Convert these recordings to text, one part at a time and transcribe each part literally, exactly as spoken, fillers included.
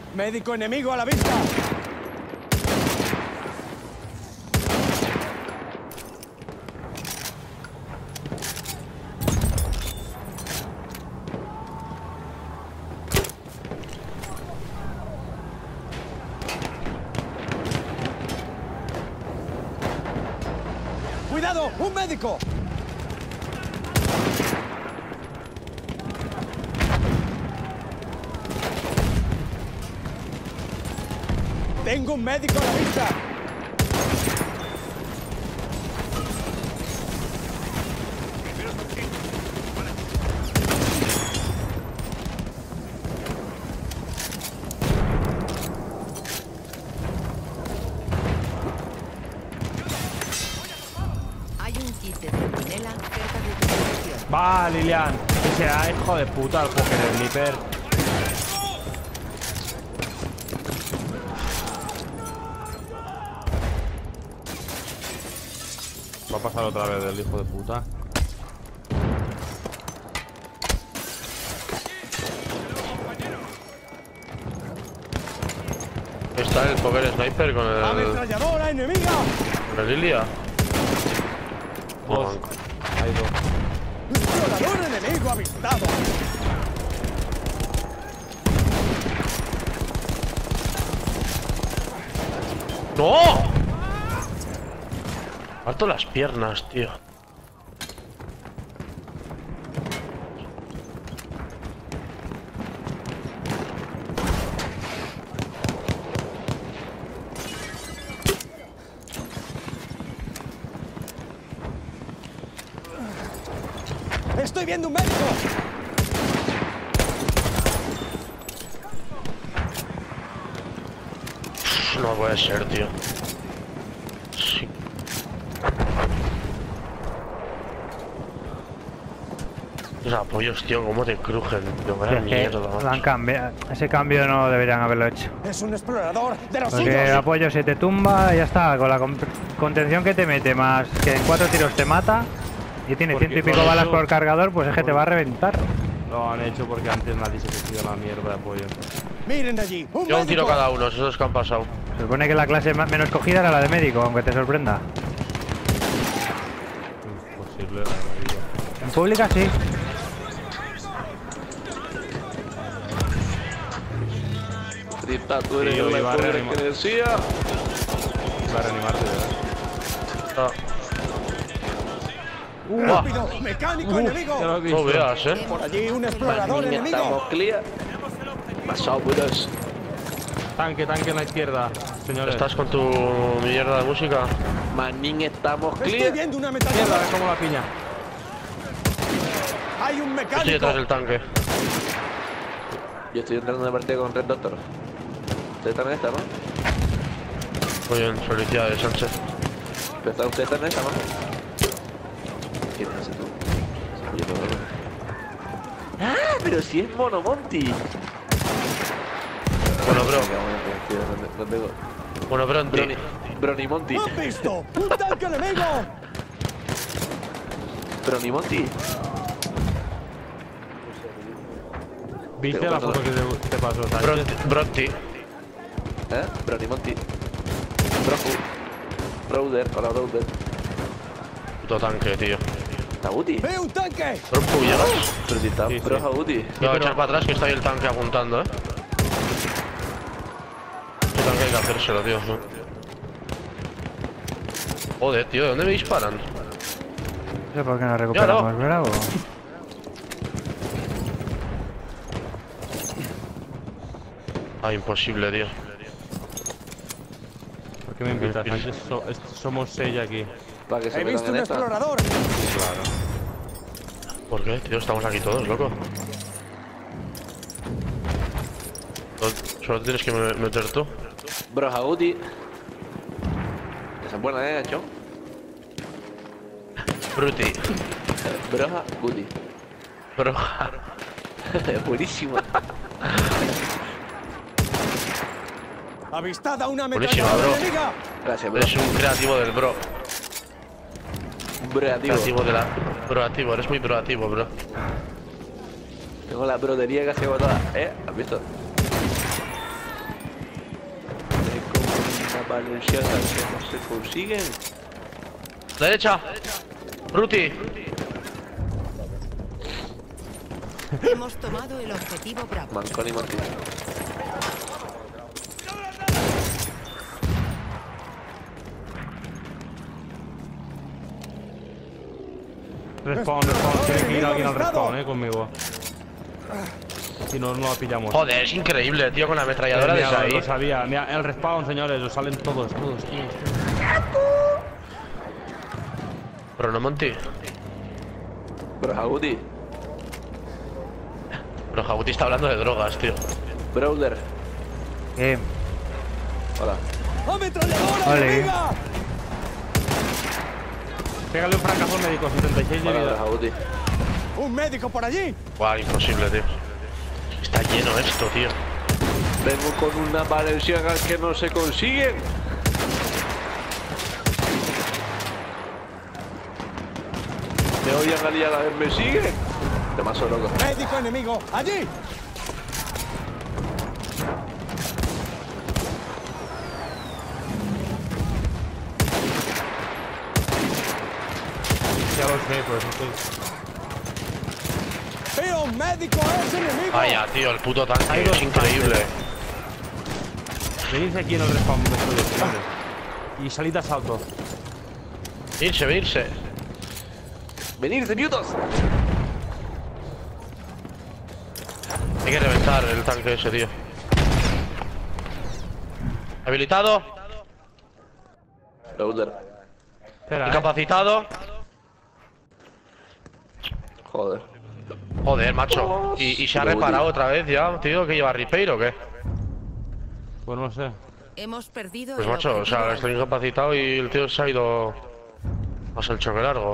Médico enemigo a la vista. ¡Cuidado! ¡Un médico! ¡Tengo un médico a la vista! Hay un kit de centinela cerca de tu posición. Va, Lilian. Ese ah, hijo de puta, el Joker, el Sniper. Va a pasar otra vez del hijo de puta. Está el Joker Sniper con el... ¡Ametralladora enemiga! con el Lilia. Dos. Hay dos. ¡Violador enemigo avistado! ¡No! Harto las piernas, tío. ¡Estoy viendo un médico! No puede ser, tío. Sí. Los apoyos, tío, cómo te crujen. Tío, vaya Es que mierda. lo han cambiado. Ese cambio no deberían haberlo hecho. ¡Es un explorador de los Porque el suyos! apoyo se te tumba y ya está. Con la con- contención que te mete más que en cuatro tiros te mata y tiene Porque ciento y pico con balas eso- por cargador, pues es que te va a reventar. Lo han hecho porque antes nadie se metió la mierda de apoyo. ¡Miren allí! ¡Un Yo un tiro médico! cada uno, esos que han pasado. Se supone que la clase más- menos cogida era la de médico, aunque te sorprenda. Imposible, la verdad. En pública sí. Grita, tú eres Sí, yo el iba a Joker reanimar. que decía. Va a reanimarte, ¿verdad? Ah. ¡Rápido! ¡Mecánico enemigo! Ya lo he No visto. veas, eh. Por allí un explorador Manín, enemigo. estamos clear. Pasado, buenos. Tanque, tanque en la izquierda, señores. ¿Estás con tu mierda de música? Manín, estamos Estoy clear. viendo una Mierda, ametralladora. es como la piña. Hay un Estoy mecánico. detrás del tanque. Yo estoy entrando en una partida con Red Doctor. Ustedes están en esta, ¿no? Muy bien, felicidades, Sánchez. Pero están ustedes están en esta, ¿no? ¿Quién es ese tú? Yo no veo. ¡Ah! Pero si es Mono Monty. Bueno, bro. ¿Dónde go? Bueno, Bronty. Brony, Brony Monty. ¡Han visto! ¡Un tanque enemigo! Brony Monty. ¿Viste Pero la cuando- foto que te, te pasó, Sánchez? Bronty. Bronty. ¿Eh? Brony Monty. Broju. Browder, hola Browder. Puto tanque, tío. ¿Está Uti? ¡Veo un tanque! ¿Pero llegas? Pero si está Sí, sí. Broja Uti. Me voy a echar para atrás que está ahí el tanque apuntando, eh. Este tanque hay que hacérselo, tío. Joder, tío, ¿de dónde me disparan? No sé por qué no recuperamos, bravo. Ah, imposible, tío. ¿Por qué me invitas, Sánchez? So- es- somos seis aquí. Para que se ¡He metan visto en un esta. explorador! Claro. ¿Por qué, tío? Estamos aquí todos, loco. Solo- Solo tienes que me- meter tú. Broja Uti. Esa es buena, ¿eh, Chon? Bruti. Broja Uti. Bro. Buenísima. ¡Avistada una Buenísima, ametralladora bro. enemiga! Gracias, bro. Eres un creativo del bro. Broativo. Creativo de la... Proactivo, eres muy proactivo, bro. Tengo la brodería casi agotada. ¿Eh? ¿Has visto? Valencianas que no se consiguen. Derecha. Ruti. Hemos tomado el objetivo Bravo. Mancón y Martín. Respawn, respawn. Tiene que ir alguien al respawn, eh, conmigo. Si no, no la pillamos. Joder, es increíble, tío, con la ametralladora de Mira, ahí. lo sabía. Mira, el respawn, señores, os salen todos, todos, todos. Pero no, Monty. Bro, Jaguti. Pero Jabuti está hablando de drogas, tío. Brawler. ¿Qué? Hola. ¡Ametralladora Vale. enemiga! Pégale un fracaso médico, setenta y seis de Hola, vida. Jaguti. ¡Un médico por allí! Guau, imposible, tío. Está lleno esto, tío. Vengo con una Valencianas que no se consiguen. Me odian al y a la vez me siguen. Demasiado loco. ¡Médico enemigo! ¡Allí! Ya lo sé, pues estoy... ¡Veo un médico! ¡Es enemigo! Vaya, tío, el puto tanque Hay dos es increíble. Venidse aquí en el respawn de estos señores. Y salid a salto. Irse, venirse. Venid, minutos. Hay que reventar el tanque ese, tío. Habilitado. Brawler. Espera, eh. Incapacitado. Joder. Joder, macho. ¿Y, y se ha reparado otra vez ya, tío? ¿Que lleva repair o qué? Pues no sé. Hemos perdido Pues el macho, o objetivo sea, Alfa. estoy incapacitado y el tío se ha ido a hacer el choque largo.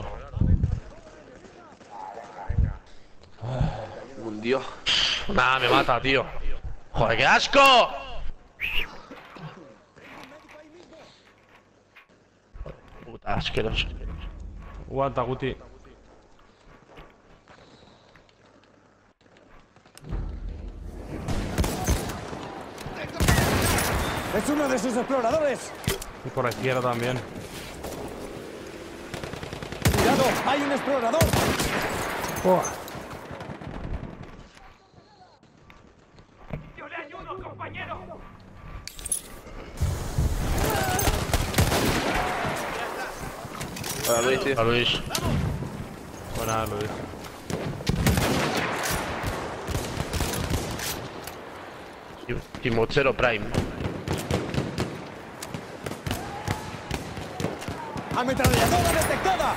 Un dios. Nah, me mata, tío. Joder, qué asco. Puta, asqueroso. Aguanta, Guti. ¡Es uno de sus exploradores! Y por la izquierda también. ¡Cuidado! ¡Hay un explorador! Buah. Hola, Luis, tío. A Luis. Buena, Luis. Timochero Prime. ¡Ametralladora detectada!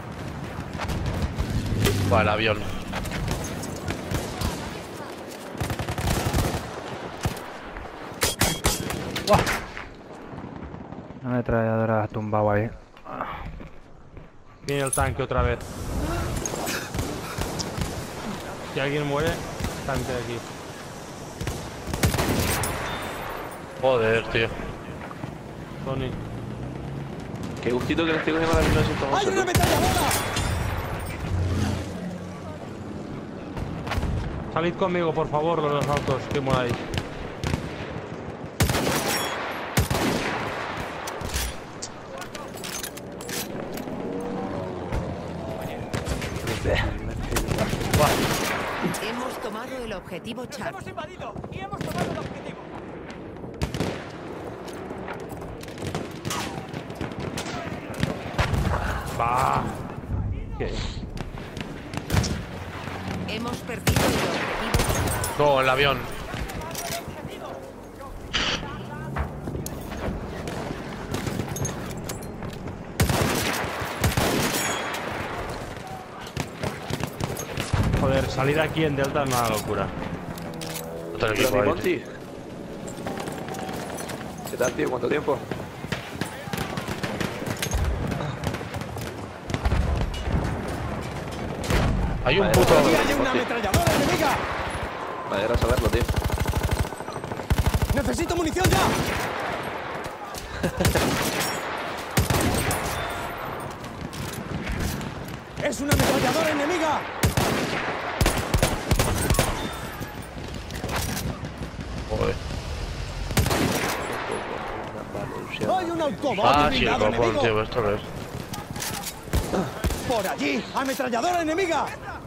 Va, el avión. Una ametralladora tumbado ahí. Viene el tanque otra vez. Si alguien muere, tanque de aquí. Joder, tío. Tony. Qué gustito que le estoy cogiendo la mil novecientos ¡Hay once, una ¿no? ametralladora! Salid conmigo, por favor, los dos autos que moláis. Hemos tomado el objetivo Charlie. invadido y hemos tomado el objetivo. Va. ¿Qué? Hemos perdido el objetivo Charlie. No, el avión. Joder, salir aquí en Delta es una locura. Otro Hola, equipo mi ahí. Monty. ¿Qué tal, tío? ¿Cuánto tiempo? Hay un Vale, puto. ¡Aquí hay una ametralladora enemiga! Me alegra saberlo, tío. ¡Necesito munición ya! ¡Es una ametralladora enemiga! Joder. un autobot Ah, sí, el blindado copón, enemigo. tío, ¿esto qué es? Por allí, ametralladora enemiga.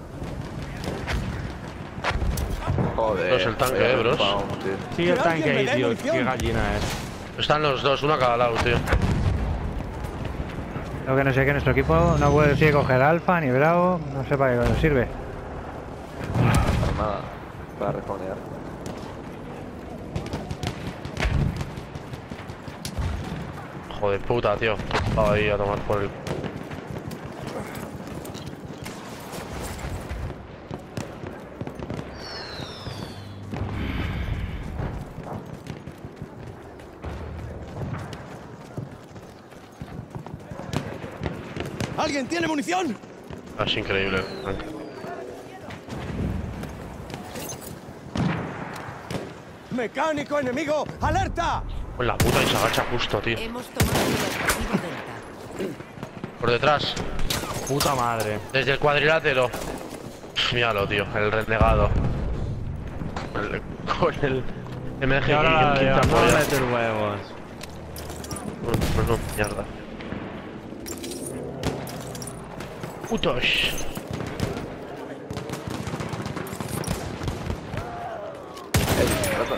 Joder. No es el tanque, vaya eh, bros. pao, tío. Sí, el Que tanque alguien ahí, me dé tío. munición. Qué gallina es. Están los dos, uno a cada lado, tío. Lo que no sé es que nuestro equipo no puede sigue coger alfa ni bravo, no sé para qué nos sirve. Para nada. Para respawnear. Joder, puta, tío. Estaba ahí a tomar por el... ¿Alguien tiene munición? Ah, es increíble. Mecánico enemigo, alerta. Pues la puta y se agacha justo, tío. Hemos tomado el objetivo Delta. Por detrás. Puta madre. Desde el cuadrilátero. Pff, míralo, tío. El renegado. El- con el M G Y ahora y la el de quinta no polla. meter huevos. No, no, mierda. Putos. Eh, rata.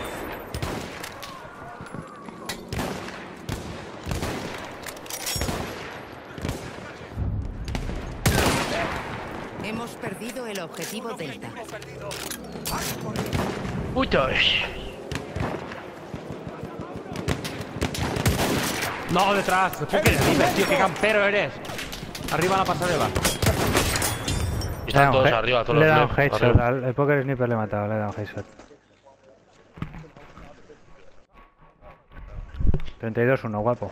Hemos perdido el objetivo Delta. Putos. No, detrás. ¿Qué quieres, Viper, tío? ¿Qué campero eres? Arriba la pasarela. Y están Le he todos dado un arriba, he- todos Le he los dado un left, headshot, arriba. al, el Poker Sniper le he matado, le he dado un headshot. treinta y dos uno, guapo.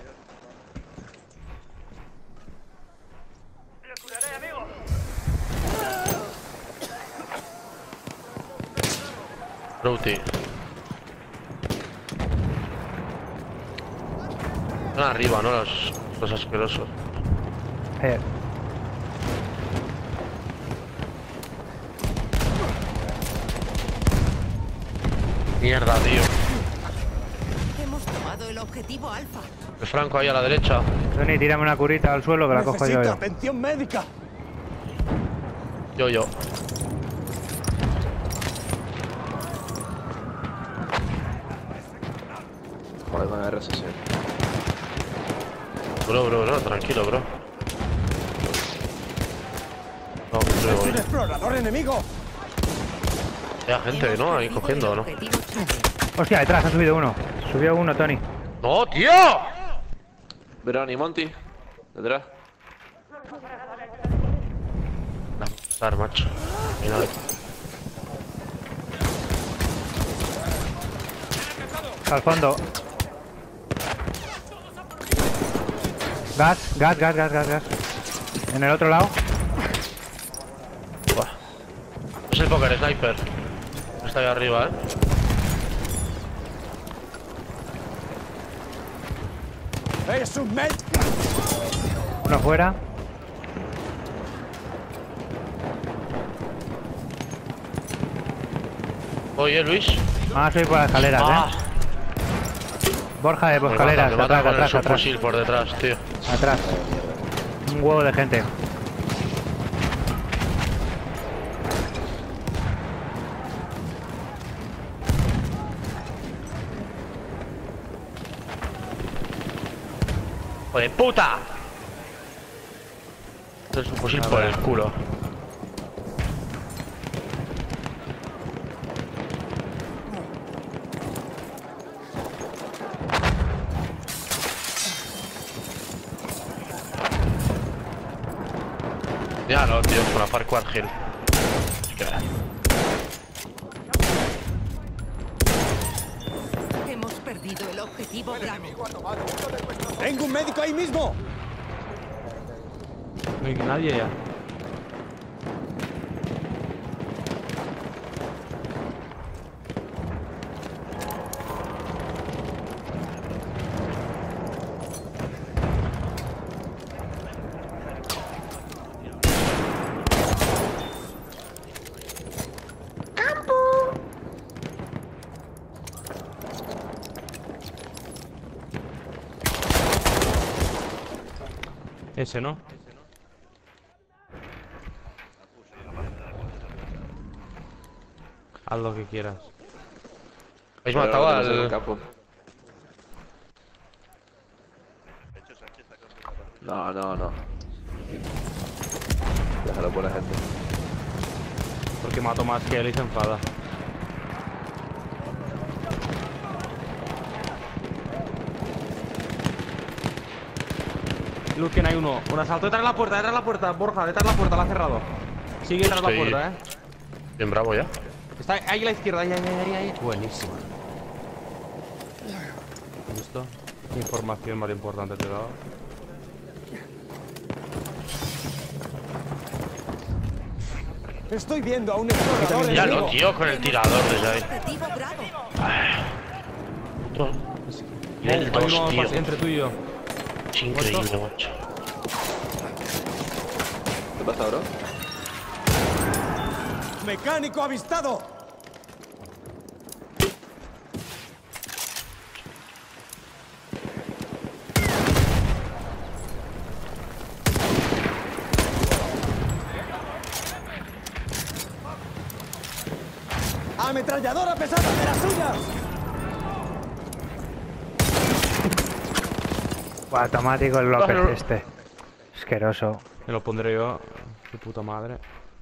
Routi. Están arriba, ¿no? Los, los asquerosos. Eh, Mierda, tío. Hemos tomado el objetivo Alfa. El Franco ahí a la derecha. Tony, tírame una curita al suelo que la cojo yo. Necesito yo. atención médica. Yo, yo. Joder, con R S S. Bro, bro, bro, tranquilo, bro. No, Es luego. un explorador enemigo. Hay gente, Hemos ¿no? Ahí perdido cogiendo, el ¿no? objetivo Charlie. Hostia, detrás ha subido uno. Subió uno, Tony. ¡No, tío! Verón y Monty. Detrás. La puta, macho. Mira, Al fondo. Gas, gas, gas, gas, gas, gas. En el otro lado. buah. Es el Poker Sniper. Está ahí arriba, ¿eh? Es un med. Uno fuera. Oye, Luis. Ah, soy por las escaleras, Ah, eh. Borja de por me mata, escaleras. me mata Atrás, con el atrás, atrás. subfusil por detrás, tío. Atrás. Un huevo de gente. ¡Joder, puta! Es un fusil por el culo. Ya no, tío, con la Farquhar Hill. Hemos perdido el objetivo Bravo. Tengo un médico ahí mismo. No hay nadie ya. Ese, ¿no? Haz lo que quieras. ¿Habéis Pero matado ahora que no sé el al...? campo. No, no, no. Déjalo por la gente. Porque mato más que él y se enfada. Luken, hay uno. Un asalto detrás de la puerta, detrás de la puerta. Borja, detrás de la puerta, la ha cerrado. Sigue detrás de la Estoy- puerta, eh. Bien bravo ya. Está ahí a la izquierda, ahí, ahí, ahí, ahí. Buenísima. ¿Listo? ¿Qué información más importante te he dado? Estoy viendo a un explorador Ya enemigo. lo, tío, con el tirador desde ahí. Objetivo Bravo. Puto. El Hay dos, uno tío. pas- entre tú y yo. Es increíble, macho. ¿Qué pasa, bro? ¡Mecánico avistado! ¡Ametralladora pesada de las suyas! Buah, automático el López Claro. este. Asqueroso. Me lo pondré yo. Qué puta madre.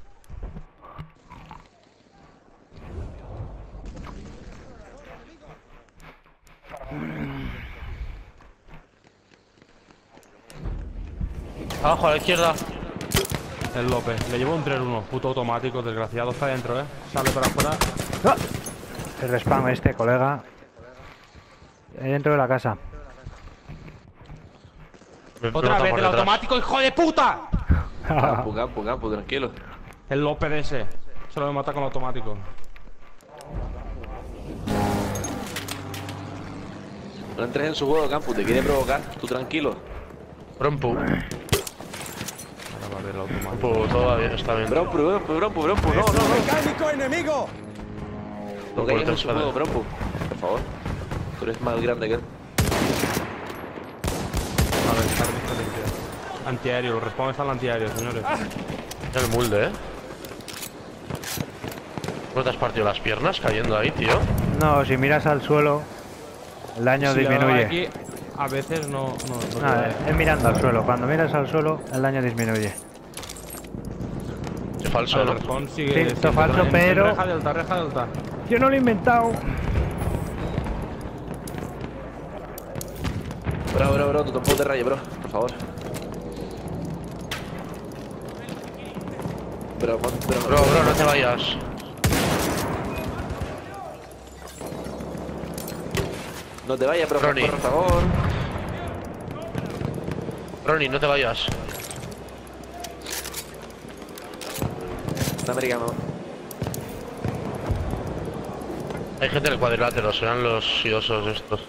Abajo a la izquierda. El López. Le llevo un tres uno. Puto automático, desgraciado. Está dentro, eh. Sale para afuera. ¡Ah! El respawn este, colega. Ahí dentro de la casa. Me Otra explota vez por el detrás. automático, hijo de puta. Campo, campo, campo, tranquilo. El López ese. Solo me mata con el automático. No entres en su juego, campo, te quiere provocar. Tú tranquilo. Brompu. Ahora va a ver el automático. Brompu, todavía está bien. Brompu, brompu, brompu, brompu, no, ¡Es no, un no. mecánico enemigo! No caigas en su Fuerte, juego, brompu. Por favor. Tú eres más grande que él. A ver, está listo, listo. Antiaéreo, los respawns están en el antiaéreo, señores. El mulde, eh. ¿No te has partido las piernas cayendo ahí, tío? No, si miras al suelo, el daño Si le doy disminuye. aquí, a veces no. no, no Nada, te da. es mirando al suelo. Cuando miras al suelo, el daño disminuye. Es falso, El ¿no? respawn sigue. Sí, esto sigue falso, en- pero- Reja delta, reja delta. Yo no lo he inventado. Bro, bro, bro, tú tampoco te rayes, bro. Por favor. Bro, bro, bro, Bro, bro, no te vayas. No te vayas, bro, Ronnie. por favor. Ronnie, no te vayas. Un americano. Hay gente en el cuadrilátero, serán los siosos estos.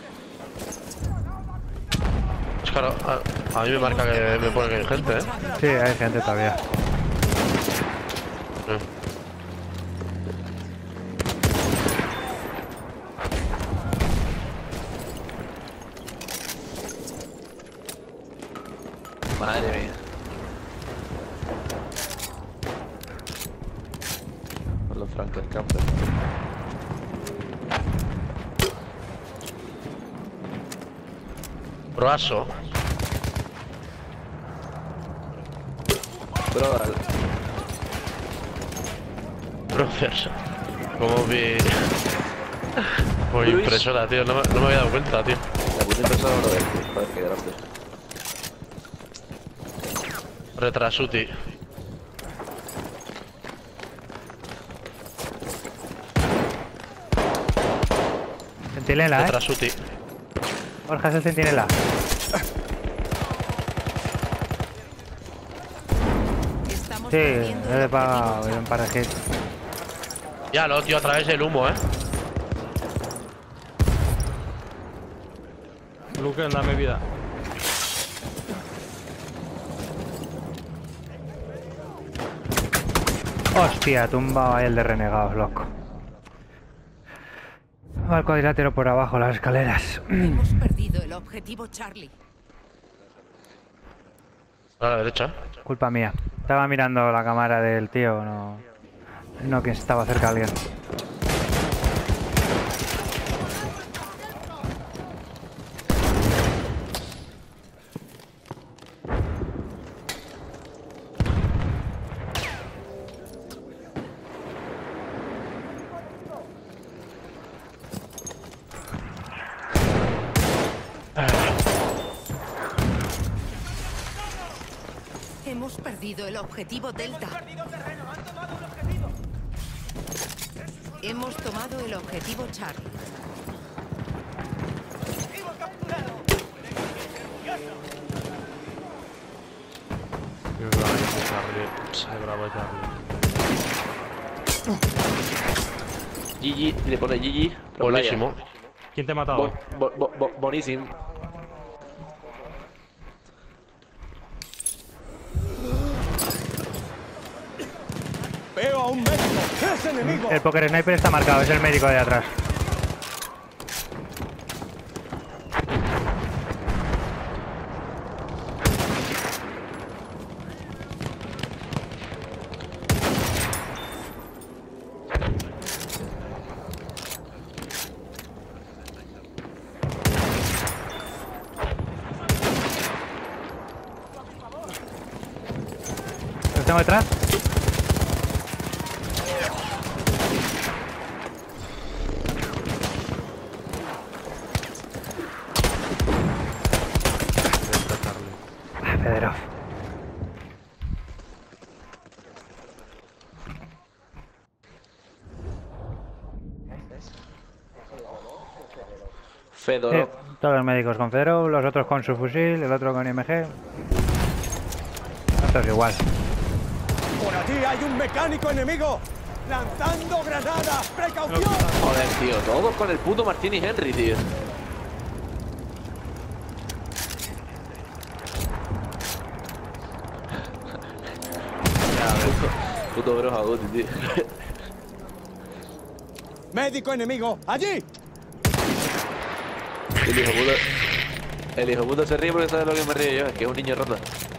Es claro, a, a mí me marca que me pone que hay gente, eh. Sí, hay gente todavía. Eh. Madre mía. Con los Frankel Camper. Broaso. Bro, al- Brothers. Como mi... Como mi Luis. impresora, tío. No me, no me había dado cuenta, tío. la puta impresora no lo ves, tío. Joder, qué grande. Retrasuti. Centinela, ¿eh? Retrasuti. Borja es el centinela. Estamos Sí, perdiendo le he el pagado objetivo un par de hits. Ya lo, tío, a través del humo, eh. Luke, dame vida. Hostia, tumbado ahí el de renegados, loco. Va el cuadrilátero por abajo, las escaleras. Hemos perdido el objetivo Charlie. A la derecha. Culpa mía. Estaba mirando la cámara del tío, no... No que estaba cerca alguien. Hemos perdido el objetivo Delta. Hemos tomado el objetivo Charlie. Qué bravo Charlie. Qué bravo Charlie. G G, le pone G G. Buenísimo. ¿Quién te ha matado? Bo, bo, bo, bonísimo. Veo a un médico. ¡Es enemigo! El Poker Sniper está marcado, es el médico de atrás. ¿Los tengo detrás? Ah, Fedorov. Fedorov. Sí, todos los médicos con Fedorov, los otros con su fusil, el otro con I M G. Esto es igual. Por aquí hay un mecánico enemigo. ¡Lanzando granadas! ¡Precaución! Joder, tío, todos con el puto Martini Henry, tío. Puto broja útil, tío. ¡Médico enemigo! ¡Allí! El hijo puto. El hijo puto se ríe porque sabe lo que me río yo, es que es un niño rata.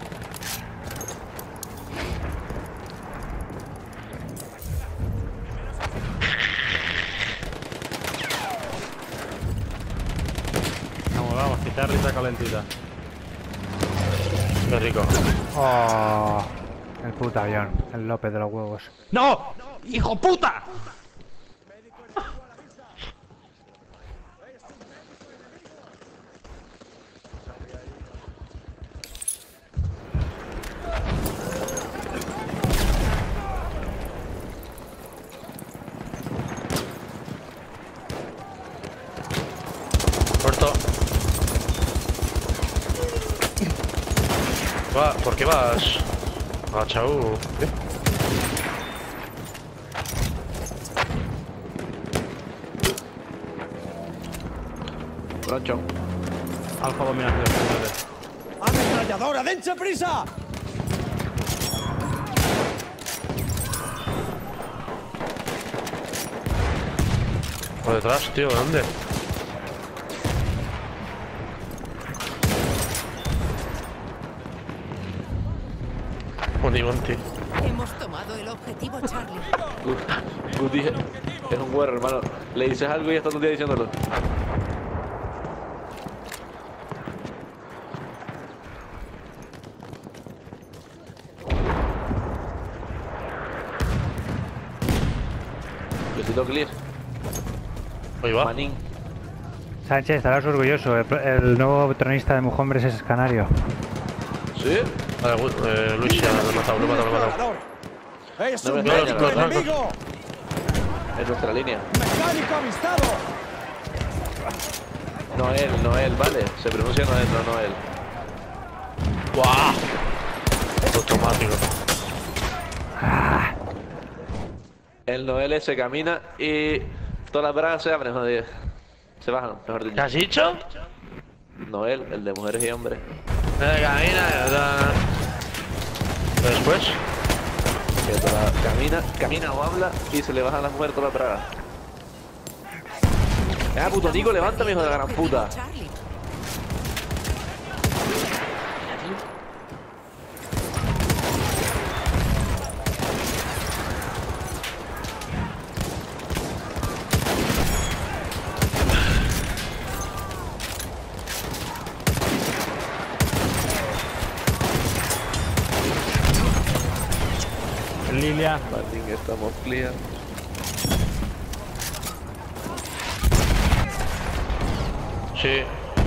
Vamos, vamos, que Charlie está calentita. Qué rico. Oh, el puto avión, el López de los huevos. ¡No! ¡Hijo puta! Corto. Va, ¿por qué vas? Ah, chau. ¿Qué? Broncho. Alfa dominación, señores. ¡Ametralladora! ¡Dense prisa! Por detrás, tío, ¿dónde? Monty, Monty. Hemos tomado el objetivo Charlie. Guti es un güero, hermano. Le dices algo y ya está todo el día diciéndolo. Besito clear. Ahí va. Manín. Sánchez, estarás orgulloso. El, el nuevo tronista de Mujombres es canario. ¿Sí? Vale, eh, Luis ya lo he matado, lo he matado, lo he matado. ¡Es No un me médico extraña, no, no, enemigo! Es nuestra línea. ¡Mecánico avistado! Noel, Noel, vale. Se pronuncia Noel, no Noel. ¡Guau! Automático. El Noel se camina y todas las bragas se abren, joder. Se bajan, mejor ¿Qué dicho. has dicho? Noel, el de mujeres y hombres. Eh, camina, ya. Después. Que toda- camina, camina o habla y se le bajan las mujeres todas las bragas. Ah, puto Nico, levántame, hijo de la gran puta. Charlie. familia. Martín, estamos clear. Sí.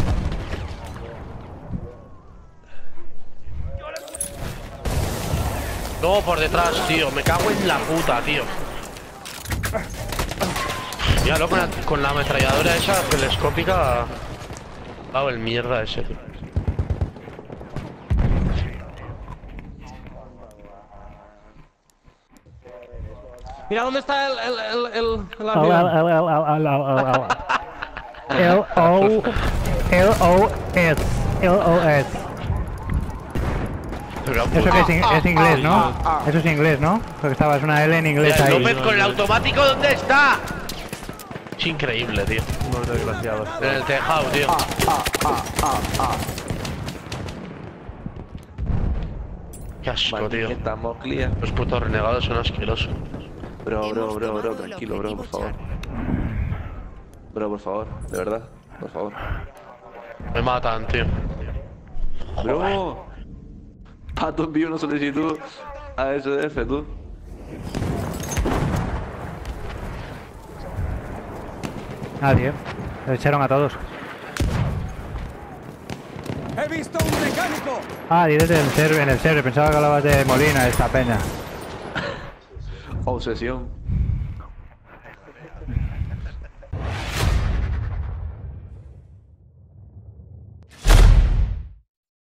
No, por detrás, tío. Me cago en la puta, tío. Míralo con la, con la ametralladora esa telescópica. Hago el mierda ese, tío. Mira, ¿dónde está el, el, el, el, el L L avión? L L L O L O S L O S. Eso que es, in- es inglés, ¿no? Eso es inglés, ¿no? Porque estaba, es una L en inglés Mira, el ahí. López con el automático, ¿dónde está? Es increíble, tío. Unos desgraciados. En el tejado, tío. Qué asco, Martín, tío. estamos clear. Los putos renegados son asquerosos. Bro, bro, Hemos bro, tomado bro, el tranquilo, bro, por objetivo favor. Charlie. Bro, por favor, de verdad, por favor. Me matan, tío. Bro, Pato envió una solicitud a S D F, tú. Nadie. Le echaron a todos. ¡He visto un mecánico! Ah, dices en el server, en el server. Pensaba que hablabas de Molina, esta peña. Obsesión.